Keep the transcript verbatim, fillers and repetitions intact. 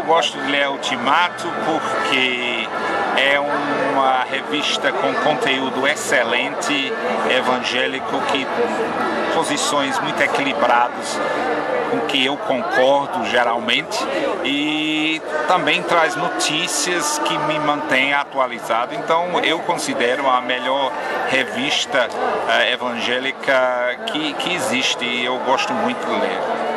gosto de ler Ultimato porque é uma revista com conteúdo excelente, evangélico, que posições muito equilibradas, com que eu concordo geralmente, e também traz notícias que me mantêm atualizado. Então eu considero a melhor revista uh, evangélica que, que existe, e eu gosto muito de ler.